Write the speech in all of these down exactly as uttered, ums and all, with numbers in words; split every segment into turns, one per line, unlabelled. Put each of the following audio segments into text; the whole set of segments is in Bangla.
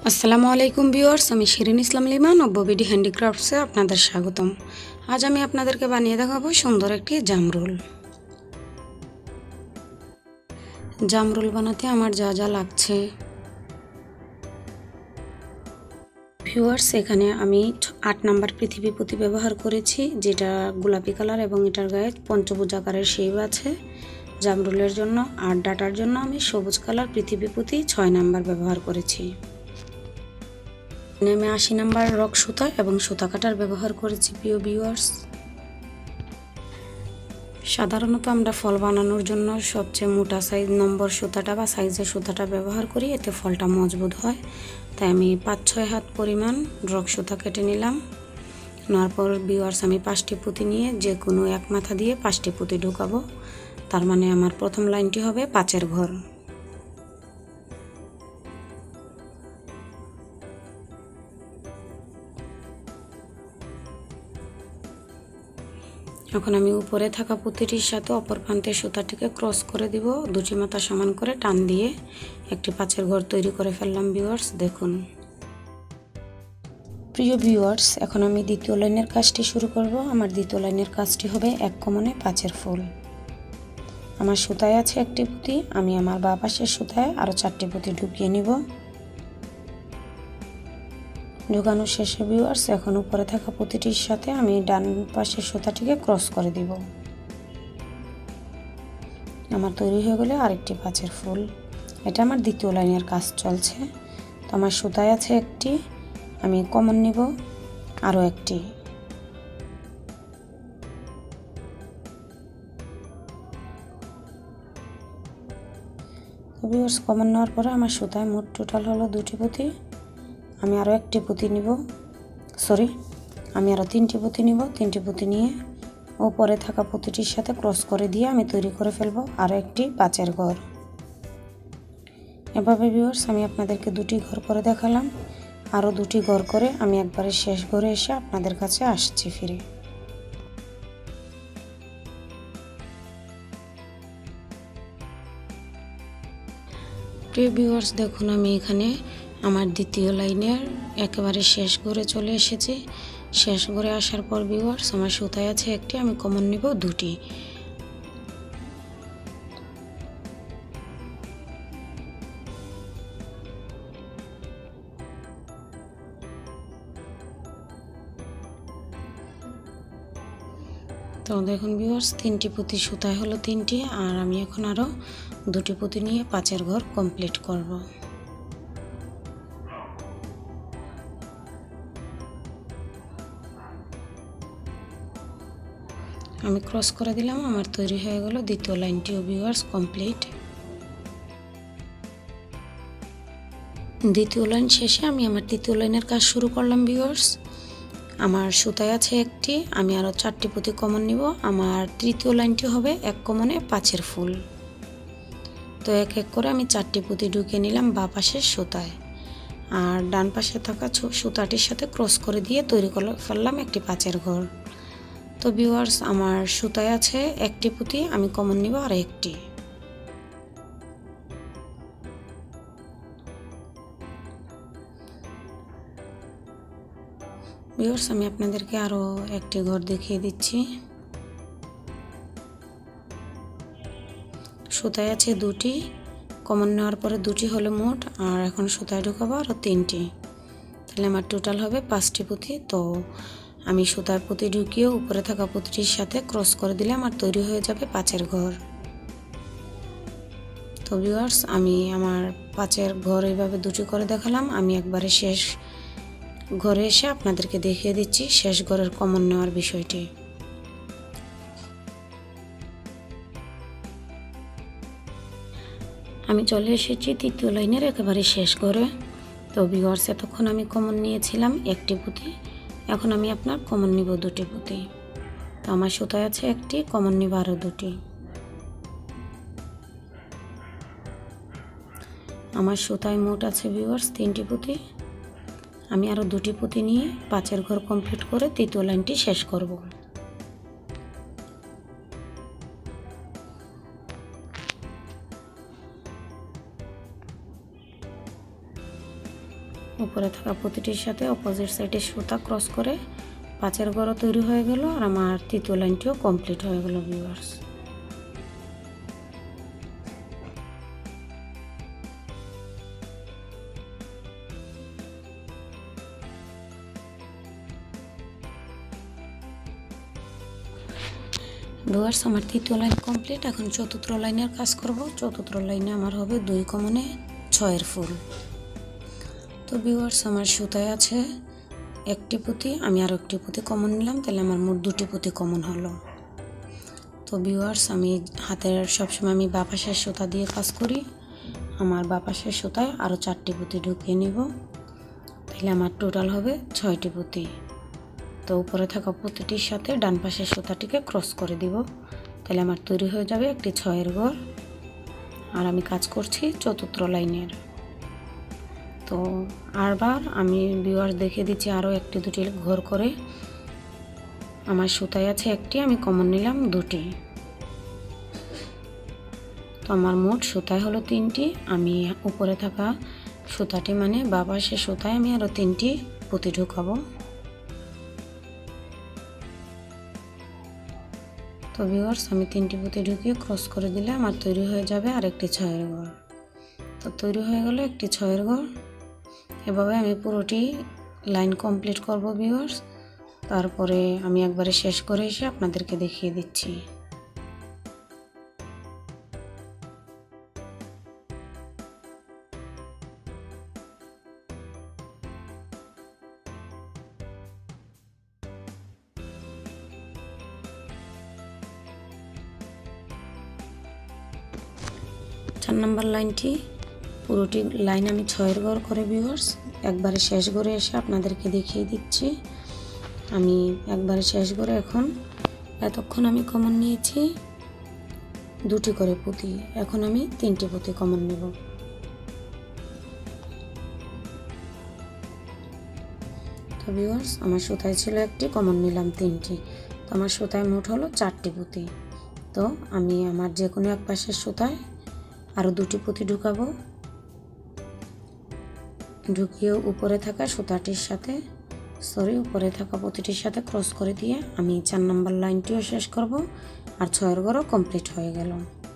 আসসালামু আলাইকুম ভিউয়ার্স, আমি শিরিন ইসলাম লিমা নব্যবিডি হ্যান্ডিক্রাফটসে আপনাদের স্বাগতম। আজ আমি আপনাদেরকে বানিয়ে দেখাবো সুন্দর একটি জামরুল। জামরুল বানাতে আমার যা যা লাগছে ভিউয়ার্স, এখানে আমি আট নাম্বার পৃথিবী পুঁতি ব্যবহার করেছি, যেটা গোলাপি কালার এবং এটার গায়ে পঞ্চভুজ আকারের শেপ আছে জামরুলের জন্য। আর ডাটার জন্য আমি সবুজ কালার পৃথিবী পুঁতি ছয় নাম্বার ব্যবহার করেছি। আমি আশি নাম্বার রক সুতা এবং সুতা কাটার ব্যবহার করেছি। প্রিয় ভিউয়ার্স, সাধারণত আমরা ফল বানানোর জন্য সবচেয়ে মোটা সাইজ নম্বর সুতাটা বা সাইজের সুতাটা ব্যবহার করি, এতে ফলটা মজবুত হয়। তাই আমি পাঁচ ছয় হাত পরিমাণ রক সুতা কেটে নিলাম। নেওয়ার পর ভিউয়ার্স, আমি পাঁচটি পুঁতি নিয়ে যে কোনো এক মাথা দিয়ে পাঁচটি পুঁতি ঢুকাবো। তার মানে আমার প্রথম লাইনটি হবে পাঁচের ঘর। এখন আমি উপরে থাকা পুঁতিটির সাথে অপর প্রান্তের সুতাটিকে ক্রস করে দিব, দুটি মাথা সমান করে টান দিয়ে একটি পাঁচের ঘর তৈরি করে ফেললাম। ভিউয়ার্স দেখুন। প্রিয় ভিউয়ার্স, এখন আমি দ্বিতীয় লাইনের কাজটি শুরু করব। আমার দ্বিতীয় লাইনের কাজটি হবে এক কমনে পাঁচের ফুল। আমার সুতায় আছে একটি পুঁতি, আমি আমার বাঁ পাশের সুতায় আরও চারটি পুঁতি ঢুকিয়ে নিব। ঢোকানো শেষে ভিউয়ার্স, এখন উপরে থাকা পুঁতিটির সাথে আমি ডান পাশের সুতাটিকে ক্রস করে দিব। আমার তৈরি হয়ে গেলে আরেকটি পাঁচের ফুল। এটা আমার দ্বিতীয় লাইনের কাজ চলছে। তো আমার সুতায় আছে একটি, আমি কমন নিব আরও একটি। ভিউয়ার্স, কমন নেওয়ার পরে আমার সুতায় মোট টোটাল হলো দুটি পুঁতি। আমি আরও একটি পুঁতি নিব, সরি আমি আরও তিনটি পুঁতি নিব। তিনটি পুঁতি নিয়ে ওপরে থাকা পুঁতিটির সাথে ক্রস করে দিয়ে আমি তৈরি করে ফেলবো আরও একটি পাঁচের ঘর। এভাবে ভিউয়ার্স, আমি আপনাদেরকে দুটি ঘর করে দেখালাম। আরও দুটি ঘর করে আমি একবারে শেষ ঘরে এসে আপনাদের কাছে আসছি ফিরে। প্রিয় ভিউয়ার্স দেখুন, আমি এখানে আমার দ্বিতীয় লাইনের একেবারে শেষ ঘরে চলে এসেছি। শেষ ঘরে আসার পর ভিউয়ার্স, আমার সুতায় আছে একটি, আমি কমন নিব দুটি। তো দেখুন ভিউয়ার্স, তিনটি পুঁতি সুতায় হলো তিনটি, আর আমি এখন আরও দুটি পুঁতি নিয়ে পাঁচের ঘর কমপ্লিট করব। আমি ক্রস করে দিলাম, আমার তৈরি হয়ে গেল দ্বিতীয় লাইনটিও ভিউয়ার্স কমপ্লিট। দ্বিতীয় লাইন শেষে আমি আমার তৃতীয় লাইনের কাজ শুরু করলাম। ভিউয়ার্স, আমার সুতায় আছে একটি, আমি আরও চারটি পুঁতি কমন নিব। আমার তৃতীয় লাইনটি হবে এক কমনে পাঁচের ফুল। তো এক এক করে আমি চারটি পুঁতি ঢুকিয়ে নিলাম বাঁ পাশের সুতায়, আর ডান পাশে থাকা সুতাটির সাথে ক্রস করে দিয়ে তৈরি করে ফেললাম একটি পাঁচের ঘর। তো ভিউয়ার্স, আমার সুতায় আছে একটি পুঁতি, আমি কমন নিব আর একটি। ভিউয়ার্স, আমি আপনাদেরকে আরও একটি ঘর দেখিয়ে দিচ্ছি। সুতায় আছে দুটি, কমন নেওয়ার পরে দুটি হলো মোট, আর এখন সুতায় ঢুকাবো আরও তিনটি, তাহলে আমার টোটাল হবে পাঁচটি পুঁতি। তো আমি সুতার পুঁতি ঢুকিয়ে উপরে থাকা পুঁতিটির সাথে ক্রস করে দিলে আমার তৈরি হয়ে যাবে পাঁচের ঘর। তো ভিউয়ার্স, আমি আমার পাঁচের ঘর এইভাবে দুটি করে দেখালাম। আমি একবারে শেষ ঘরে এসে আপনাদেরকে দেখিয়ে দিচ্ছি শেষ ঘরের কমন নেওয়ার বিষয়টি। আমি চলে এসেছি তৃতীয় লাইনের একেবারে শেষ ঘরে। তো ভিউয়ার্স, এতক্ষণ আমি কমন নিয়েছিলাম একটি পুঁতি, এখন আমি আপনার কমন নিব দুটি পুঁতি। তো আমার সুতায় আছে একটি, কমন নিব আরও দুটি। আমার সুতায় মোট আছে ভিউয়ার্স তিনটি পুঁতি, আমি আরও দুটি পুঁতি নিয়ে পাঁচের ঘর কমপ্লিট করে তৃতীয় লাইনটি শেষ করব। উপরে থাকা প্রতিটির সাথে অপোজিট সাইডে সুতা ক্রস করে পাঁচের ঘরও তৈরি হয়ে গেল আর আমার তৃতীয় লাইনটিও কমপ্লিট হয়ে গেল ভিউয়ার্স। ভিউয়ার্স আমার তৃতীয় লাইন কমপ্লিট। এখন চতুর্থ লাইনের কাজ করব। চতুর্থ লাইনে আমার হবে দুই কমনে ছয়ের ফুল। তো ভিউয়ার্স আমার সুতায় আছে একটি পুঁতি, আমি আর একটি পুঁতি কমন নিলাম, তাহলে আমার মোট দুটি পুঁতি কমন হলো। তো ভিউয়ার্স আমি হাতের সবসময় আমি বাঁ পাশের সুতা দিয়ে কাজ করি। আমার বাঁ পাশের সুতায় আরও চারটি পুঁতি ঢুকিয়ে নিব, তাহলে আমার টোটাল হবে ছয়টি পুঁতি। তো উপরে থাকা পুঁতিটির সাথে ডান পাশের সুতাটিকে ক্রস করে দিব, তাহলে আমার তৈরি হয়ে যাবে একটি ছয়ের ঘর। আর আমি কাজ করছি চতুর্থ লাইনের। তো আরবার আমি ভিউয়ার্স দেখে দিচ্ছি আরও একটি দুটি ঘর করে। আমার সুতায় আছে একটি, আমি কমন নিলাম দুটি। তো আমার মোট সুতায় হলো তিনটি। আমি উপরে থাকা সুতাটি মানে বাঁ পাশের সুতায় আমি আরও তিনটি পুঁতি ঢুকাবো। তো ভিউয়ার্স আমি তিনটি পুঁতি ঢুকিয়ে ক্রস করে দিলে আমার তৈরি হয়ে যাবে আরেকটি ছয়ের ঘর। তো তৈরি হয়ে গেল একটি ছয়ের ঘর। এভাবে আমি পুরোটি লাইন কমপ্লিট করব ভিউয়ার্স। তারপরে আমি একবারে শেষ করে এসে আপনাদেরকে দেখিয়ে দিচ্ছি। চার নম্বর লাইনটি পুরোটি লাইন আমি ছয়ের ঘর করে ভিউয়ার্স একবারে শেষ করে এসে আপনাদেরকে দেখিয়ে দিচ্ছি। আমি একবারে শেষ করে এখন এতক্ষণ আমি কমন নিয়েছি দুটি করে পুঁতি, এখন আমি তিনটি পুঁতি কমন নেব। তো ভিউয়ার্স আমার সুতায় ছিল একটি, কমন নিলাম তিনটি। তো আমার সুতায় মোট হলো চারটি পুঁতি। তো আমি আমার যে কোনো এক পাশের সুতায় আরও দুটি পুঁতি ঢুকাবো। ঢুকিয়ে উপরে থাকা সুতাটির সাথে সরি উপরে থাকা পুঁতিটির সাথে ক্রস করে দিয়ে আমি চার নম্বর লাইনটিও শেষ করব আর ছয়ের ঘরও কমপ্লিট হয়ে গেল।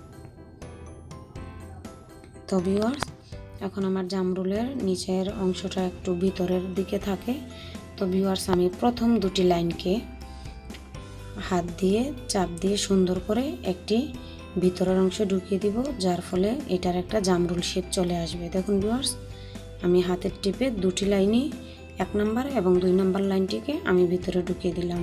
তো ভিউয়ার্স এখন আমার জামরুলের নিচের অংশটা একটু ভিতরের দিকে থাকে। তো ভিউয়ার্স আমি প্রথম দুটি লাইনকে হাত দিয়ে চাপ দিয়ে সুন্দর করে একটি ভিতরের অংশে ঢুকিয়ে দিব, যার ফলে এটার একটা জামরুল শেপ চলে আসবে। দেখুন ভিউয়ার্স আমি হাতের টিপে দুটি লাইনই এক নাম্বার এবং দুই নাম্বার লাইনটিকে আমি ভিতরে ঢুকিয়ে দিলাম।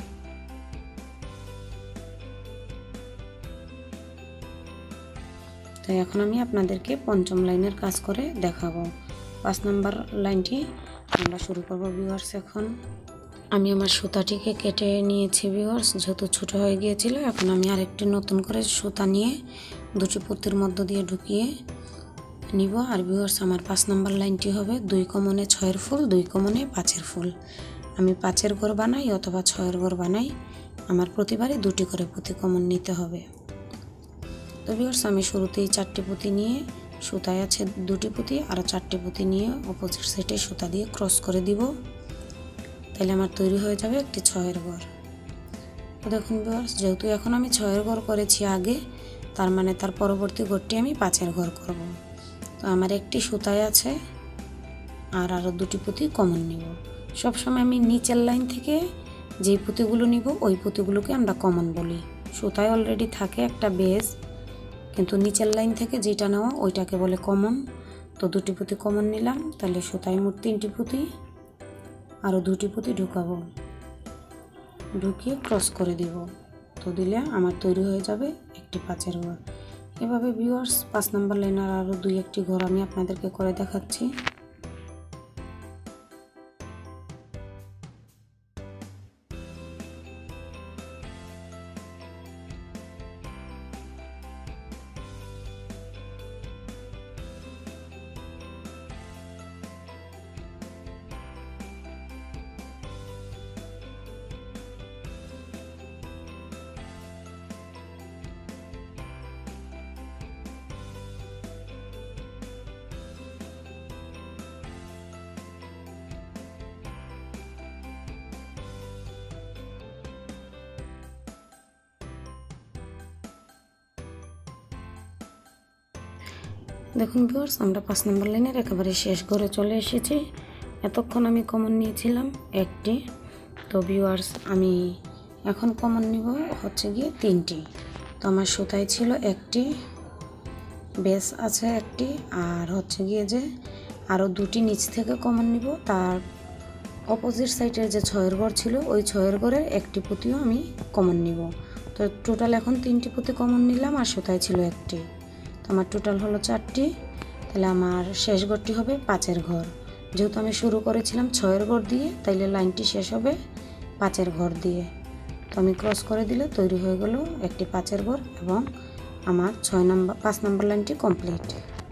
তো এখন আমি আপনাদেরকে পঞ্চম লাইনের কাজ করে দেখাবো। পাঁচ নাম্বার লাইনটি আমরা শুরু করব ভিউয়ার্স। এখন আমি আমার সুতাটিকে কেটে নিয়েছি ভিউয়ার্স, যেহেতু ছোটো হয়ে গিয়েছিল। এখন আমি আরেকটি নতুন করে সুতা নিয়ে দুটি পুঁতির মধ্য দিয়ে ঢুকিয়ে নিব। আর ভিউয়ার্স আমার পাঁচ নাম্বার লাইনটি হবে দুই কমনে ছয়ের ফুল, দুই কমনে পাঁচের ফুল। আমি পাঁচের ঘর বানাই অথবা ছয়ের ঘর বানাই, আমার প্রতিবারই দুটি করে পুঁতি কমন নিতে হবে। তো ভিউয়ার্স আমি শুরুতেই চারটি পুঁতি নিয়ে সুতায় আছে দুটি পুঁতি আর চারটি পুঁতি নিয়ে অপোজিট সাইডে সুতা দিয়ে ক্রস করে দিব, তাহলে আমার তৈরি হয়ে যাবে একটি ছয়ের ঘর। তো দেখুন ভিউয়ার্স যেহেতু এখন আমি ছয়ের ঘর করেছি আগে, তার মানে তার পরবর্তী ঘরটি আমি পাঁচের ঘর করব। তো আমার একটি সুতায় আছে আর আরও দুটি পুঁতি কমন নিব। সবসময় আমি নিচের লাইন থেকে যেই পুঁতিগুলো নিব ওই পুঁতিগুলোকে আমরা কমন বলি। সুতায় অলরেডি থাকে একটা বেজ, কিন্তু নিচের লাইন থেকে যেটা নেওয়া ওইটাকে বলে কমন। তো দুটি পুঁতি কমন নিলাম, তাহলে সুতায় মোট তিনটি পুঁতি, আরও দুটি পুঁতি ঢুকাবো, ঢুকিয়ে ক্রস করে দিব। তো দিলে আমার তৈরি হয়ে যাবে একটি পাঁচের ঘর। এভাবে ভিউয়ার্স পাঁচ নাম্বার লাইনের আরও দুই একটি ঘর আমি আপনাদেরকে করে দেখাচ্ছি। দেখুন ভিউয়ার্স, আমরা পাঁচ নম্বর লাইনের একেবারে শেষ ঘরে চলে এসেছি। এতক্ষণ আমি কমন নিয়েছিলাম একটি, তো ভিউয়ার্স আমি এখন কমন নিব হচ্ছে গিয়ে তিনটি। তো আমার সুতায় ছিল একটি, বেস আছে একটি, আর হচ্ছে গিয়ে যে আরও দুটি নিচ থেকে কমন নিব। তার অপোজিট সাইডের যে ছয়ের ঘর ছিল ওই ছয়ের ঘরের একটি পুঁতিও আমি কমন নিব। তো টোটাল এখন তিনটি পুঁতি কমন নিলাম আর সুতায় ছিল একটি, তো আমার টোটাল হলো চারটি। তাহলে আমার শেষ ঘরটি হবে পাঁচের ঘর। যেহেতু আমি শুরু করেছিলাম ছয়ের ঘর দিয়ে, তাইলে লাইনটি শেষ হবে পাঁচের ঘর দিয়ে। তো আমি ক্রস করে দিলে তৈরি হয়ে গেল একটি পাঁচের ঘর এবং আমার ছয় নম্বর পাঁচ নম্বর লাইনটি কমপ্লিট।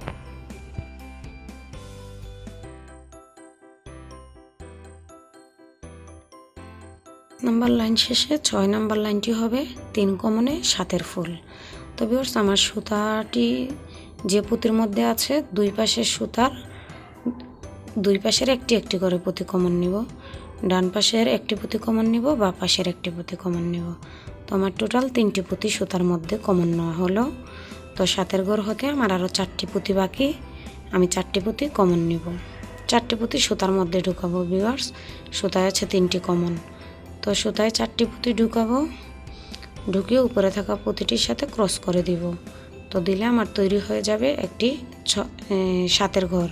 নাম্বার লাইন শেষে ছয় নাম্বার লাইনটি হবে তিন কমনে সাতের ফুল। তো ভিউয়ার্স, আমার সুতাটি যে পুঁতির মধ্যে আছে দুই পাশের সুতার দুই পাশের একটি একটি করে পুঁতি কমন নিব। ডান পাশের একটি পুঁতি কমন নিব, বা পাশের একটি পুঁতি কমন নিব। তো আমার টোটাল তিনটি পুঁতি সুতার মধ্যে কমন নেওয়া হলো। তো সাতের ঘর হতে আমার আরও চারটি পুঁতি বাকি, আমি চারটি পুঁতি কমন নিব। চারটি পুঁতি সুতার মধ্যে ঢুকাবো ভিউয়ার্স, সুতায় আছে তিনটি কমন। তো সুতায় চারটি পুঁতি ঢুকাবো, ঢুকিয়ে উপরে থাকা পুঁতিটির সাথে ক্রস করে দিব। তো দিলে আমার তৈরি হয়ে যাবে একটি ছ সাতের ঘর।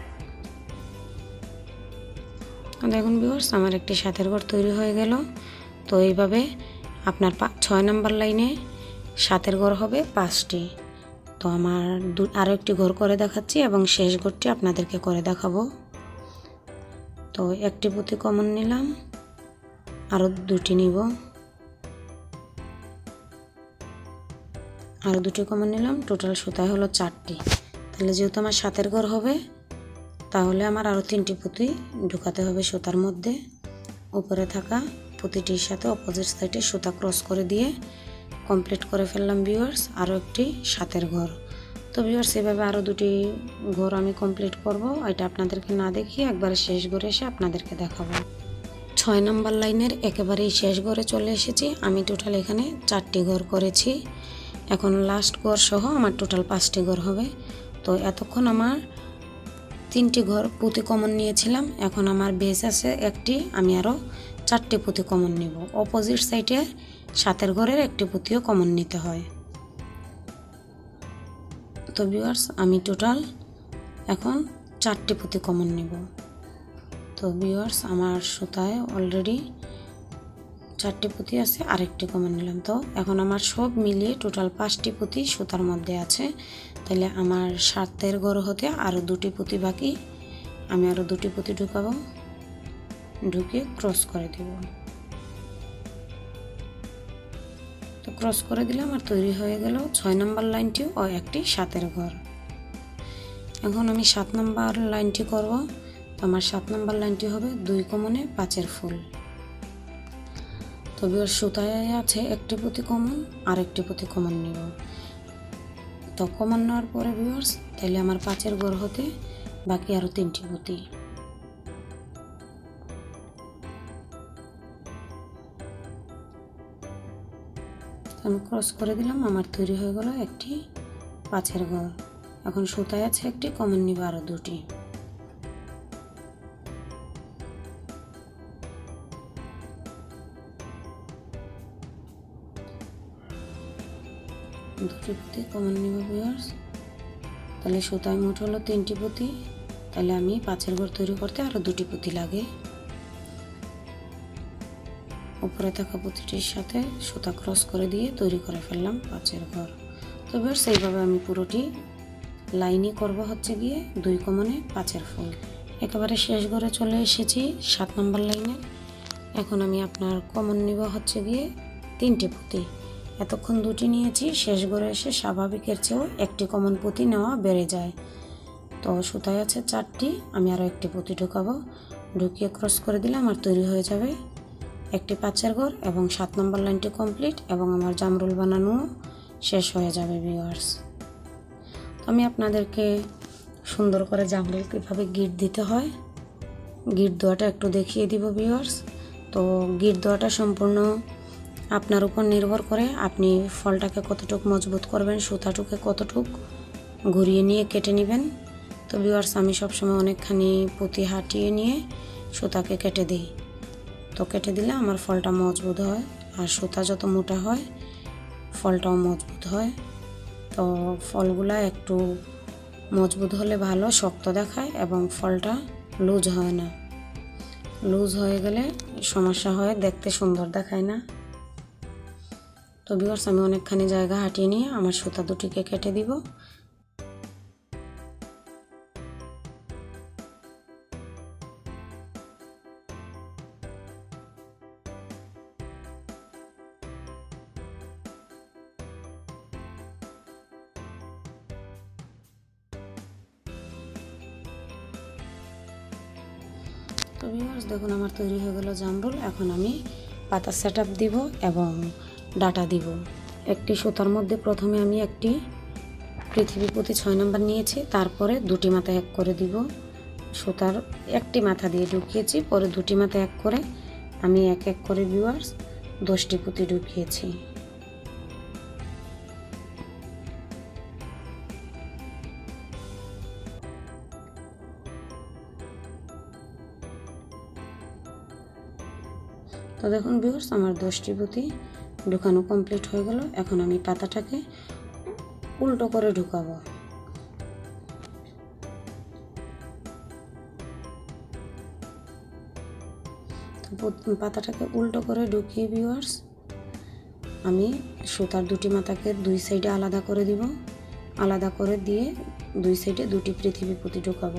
দেখুন ভিউয়ার্স, আমার একটি সাতের ঘর তৈরি হয়ে গেল। তো এইভাবে আপনার ছয় নাম্বার লাইনে সাতের ঘর হবে পাঁচটি। তো আমার দু আরও একটি ঘর করে দেখাচ্ছি এবং শেষ ঘরটি আপনাদেরকে করে দেখাবো। তো একটি পুঁতি কমন নিলাম, আরও দুটি নিব, আরও দুটি কমন নিলাম, টোটাল সুতায় হলো চারটি। তাহলে যেহেতু আমার সাতের ঘর হবে, তাহলে আমার আরও তিনটি পুঁতি ঢুকাতে হবে সুতার মধ্যে। উপরে থাকা পুঁতিটির সাথে অপোজিট সাইডে সুতা ক্রস করে দিয়ে কমপ্লিট করে ফেললাম ভিউয়ার্স আরও একটি সাতের ঘর। তো ভিউয়ার্স, এভাবে আরও দুটি ঘর আমি কমপ্লিট করব। এটা আপনাদেরকে না দেখিয়ে একবারে শেষ ঘরে এসে আপনাদেরকে দেখাবো। ছয় নাম্বার লাইনের একেবারেই শেষ ঘরে চলে এসেছি। আমি টোটাল এখানে চারটি ঘর করেছি, এখন লাস্ট ঘর সহ আমার টোটাল পাঁচটি ঘর হবে। তো এতক্ষণ আমার তিনটি ঘর পুঁতি কমন নিয়েছিলাম, এখন আমার বেস আছে একটি, আমি আরও চারটি পুঁতি কমন নিব। অপোজিট সাইডে সাতের ঘরের একটি পুঁতিও কমন নিতে হয়। তো ভিউয়ার্স, আমি টোটাল এখন চারটি পুঁতি কমন নিব। তো ভিউয়ার্স, আমার সুতায় অলরেডি চারটি পুঁতি আছে, আরেকটি কমন নিলাম। তো এখন আমার সব মিলিয়ে টোটাল পাঁচটি পুঁতি সুতার মধ্যে আছে। তাহলে আমার সাতের ঘর হতে আরও দুটি পুঁতি বাকি, আমি আরও দুটি পুঁতি ঢুকাবো, ঢুকিয়ে ক্রস করে দেব। তো ক্রস করে দিলে আমার তৈরি হয়ে গেল ছয় নম্বর লাইনটি ও একটি সাতের ঘর। এখন আমি সাত নম্বর লাইনটি করব। তো আমার সাত নম্বর লাইনটি হবে দুই কমনে পাঁচের ফুল। তো ভিউয়ার্স, সুতায় আছে একটি পুঁতি কমন আর একটি পুঁতি কমন নিব। তো কমন নেওয়ার পরে ভিউয়ার্স, তাহলে আমার পাঁচের ঘর হতে বাকি আরও তিনটি পুঁতি। আমি ক্রস করে দিলাম, আমার তৈরি হয়ে গেল একটি পাঁচের ঘর। এখন সুতায় আছে একটি কমন নিব আরও দুটি। দুটি পুঁতি কমন নিব ভিউয়ার্স। তাহলে সুতায় মোট হলো তিনটি পুঁতি, তাহলে আমি পাঁচের ঘর তৈরি করতে আরও দুটি পুঁতি লাগে। উপরে থাকা পুঁতিটির সাথে সুতা ক্রস করে দিয়ে তৈরি করে ফেললাম পাঁচের ঘর। তো ভিউয়ার্স, এইভাবে আমি পুরোটি লাইনই করব হচ্ছে গিয়ে দুই কমনে পাঁচের ফুল। একেবারে শেষ ঘরে চলে এসেছি সাত নম্বর লাইনে। এখন আমি আপনার কমন নিব হচ্ছে গিয়ে তিনটি পুঁতি। এতক্ষণ দুটি নিয়েছি, শেষ ঘরে এসে স্বাভাবিকের চেয়েও একটি কমন পুঁতি নেওয়া বেড়ে যায়। তো সুতায় আছে চারটি, আমি আরও একটি পুঁতি ঢুকাবো, ঢুকিয়ে ক্রস করে দিলে আমার তৈরি হয়ে যাবে একটি পাঁচের ঘর এবং সাত নম্বর লাইনটি কমপ্লিট এবং আমার জামরুল বানানো শেষ হয়ে যাবে ভিউয়ার্স। আমি আপনাদেরকে সুন্দর করে জামরুল কীভাবে গিট দিতে হয় গিট দেওয়াটা একটু দেখিয়ে দিব ভিউয়ার্স। তো গিট দেওয়াটা সম্পূর্ণ আপনার উপর নির্ভর করে, আপনি ফলটাকে কতটুকু মজবুত করবেন, সুতাটুকে কতটুকু ঘুরিয়ে নিয়ে কেটে নেবেন। তো ভিউয়ার্স আমি সবসময় অনেকখানি পুঁতি হাটিয়ে নিয়ে সুতাকে কেটে দিই। তো কেটে দিলে আমার ফলটা মজবুত হয়, আর সুতা যত মোটা হয় ফলটাও মজবুত হয়। তো ফলগুলা একটু মজবুত হলে ভালো, শক্ত দেখায় এবং ফলটা লুজ হয় না। লুজ হয়ে গেলে সমস্যা হয়, দেখতে সুন্দর দেখায় না। তো ভিউয়ার্স আমি অনেকখানি জায়গা হাটিয়ে নিয়ে আমার সুতা দুটিকে কেটে দিব। তো ভিউয়ার্স দেখুন আমার তৈরি হয়ে গেল জামরুল। এখন আমি পাতা সেট আপ দিব এবং ডাটা দিব। একটি সুতার মধ্যে প্রথমে আমি একটি পৃথিবী পুঁতি ছয় নম্বর নিয়েছি, তারপরে দুটি মাথা এক করে দিব। সুতার একটি মাথা দিয়ে ঢুকিয়েছি, পরে দুটি মাথা এক করে আমি এক এক করে ভিউয়ার্স দশটি পুঁতি ঢুকিয়েছি। তো দেখুন ভিউয়ার্স আমার দশটি পুঁতি ঢুকানো কমপ্লিট হয়ে গেল। এখন আমি পাতাটাকে উল্টো করে ঢুকাবো। পাতাটাকে উল্টো করে ঢুকিয়ে ভিউয়ার্স আমি সুতার দুটি মাথাকে দুই সাইডে আলাদা করে দিব। আলাদা করে দিয়ে দুই সাইডে দুটি পৃথিবী পুঁতি ঢুকাবো।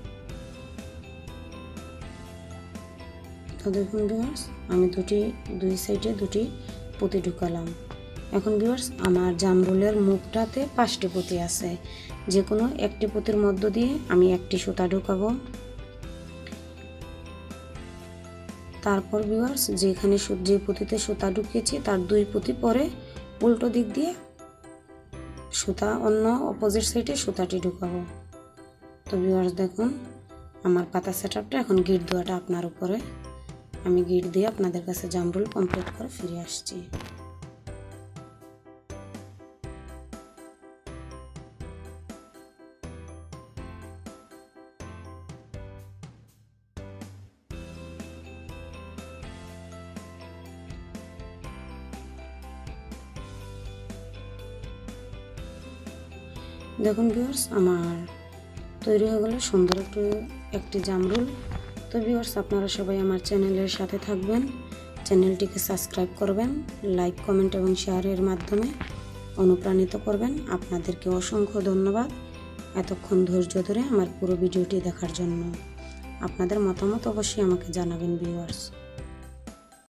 তো দেখুন ভিউয়ার্স আমি দুটি দুই সাইডে দুটি পুঁতি ঢুকালাম। এখন ভিউয়ার্স আমার জামরুলের মুখটাতে পাঁচটি পুঁতি আছে, যে কোনো একটি পুঁতির মধ্য দিয়ে আমি একটি সুতা ঢুকাবো। তারপর ভিউয়ার্স যেখানে যে পুঁতিতে সুতা ঢুকিয়েছি তার দুই পুঁতি পরে উল্টো দিক দিয়ে সুতা অন্য অপোজিট সাইডে সুতাটি ঢুকাবো। তো ভিউয়ার্স দেখুন আমার পাতা সেটআপটা। এখন গিট দেওয়াটা আপনার উপরে। আমি গিট দিয়ে আপনাদের কাছে জামরুল কমপ্লিট করে ফিরে আসছি। দেখুন ভিউয়ার্স আমার তৈরি হয়ে গেল সুন্দর একটু একটি জামরুল। তো ভিউয়ার্স আপনারা সবাই আমার চ্যানেলের সাথে থাকবেন, চ্যানেলটিকে সাবস্ক্রাইব করবেন, লাইক কমেন্ট এবং শেয়ারের মাধ্যমে অনুপ্রাণিত করবেন। আপনাদেরকে অসংখ্য ধন্যবাদ এতক্ষণ ধৈর্য ধরে আমার পুরো ভিডিওটি দেখার জন্য। আপনাদের মতামত অবশ্যই আমাকে জানাবেন ভিউয়ার্স।